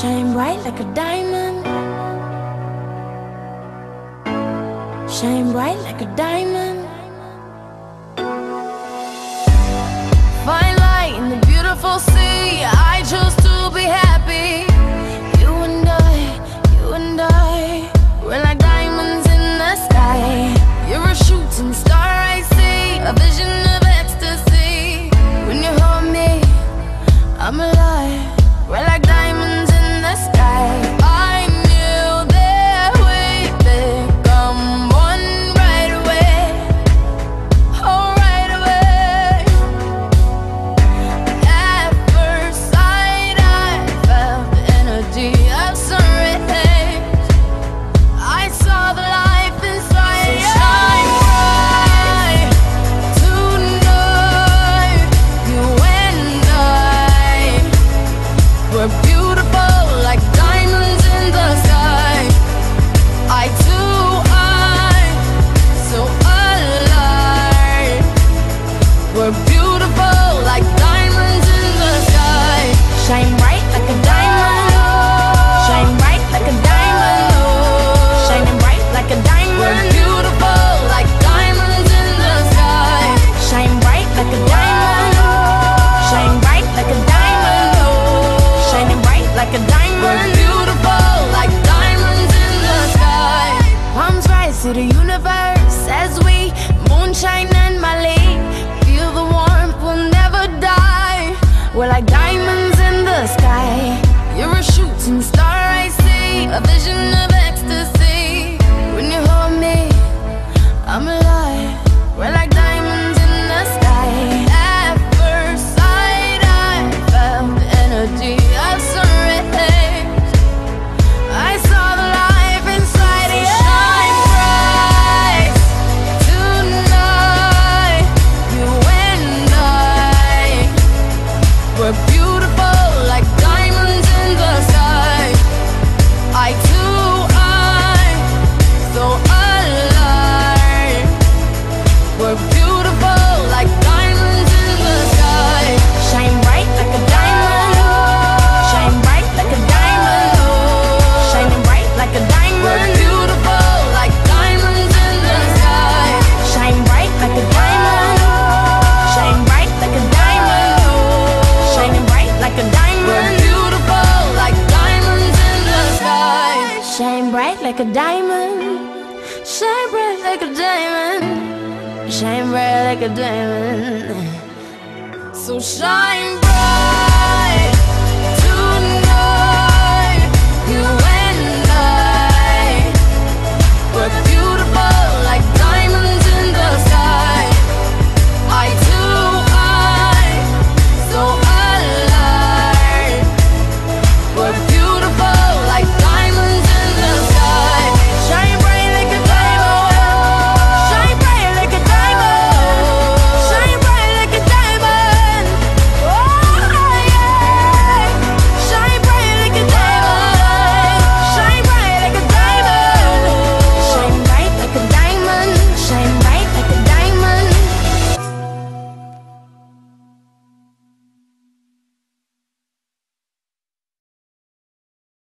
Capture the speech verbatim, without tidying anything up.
Shine bright like a diamond. Shine bright like a diamond. Fine light in the beautiful sea. I chose to be happy. You and I, you and I, we're like diamonds in the sky. You're a shooting star I see, a vision of ecstasy. When you hold me, I'm alive. We're like diamonds in the sky. I knew that we'd become one right away. Oh, right away. At first sight, I felt the energy of sun rays. I saw the life inside. So shine bright tonight. You and I, we're beautiful like diamonds in the sky. I too, I, so alive. We're beautiful like diamonds in the sky. Shine bright like a diamond. Shine bright like a diamond. Shining bright like a diamond. We're beautiful like diamonds in the sky. Shine bright like a diamond. Shine bright like a diamond. Shining bright like a diamond. We're beautiful like diamonds in the sky. Palms rise to the universe as we moonshine and Mali. Feel the warmth, we'll never die. We're like diamonds in the sky. You're a shooting star I see, a vision of ecstasy. When you hold me, I'm alive. We're like diamonds in the sky. At first sight, I felt the energy of sun rays. I saw the life inside you. Shine bright tonight. You and I, we're beautiful like diamonds in the sky. I too, I, so alive. We're beautiful like diamonds in the sky. Shine bright like a diamond. Shine bright like a diamond. Shining bright like a diamond. We're beautiful like diamonds in the sky. Shine bright like a diamond. Shine bright like a diamond. Shining bright like a diamond. We're beautiful like diamonds in the sky. Shine bright like a diamond. Shine bright like a diamond. Shine bright like a diamond. So shine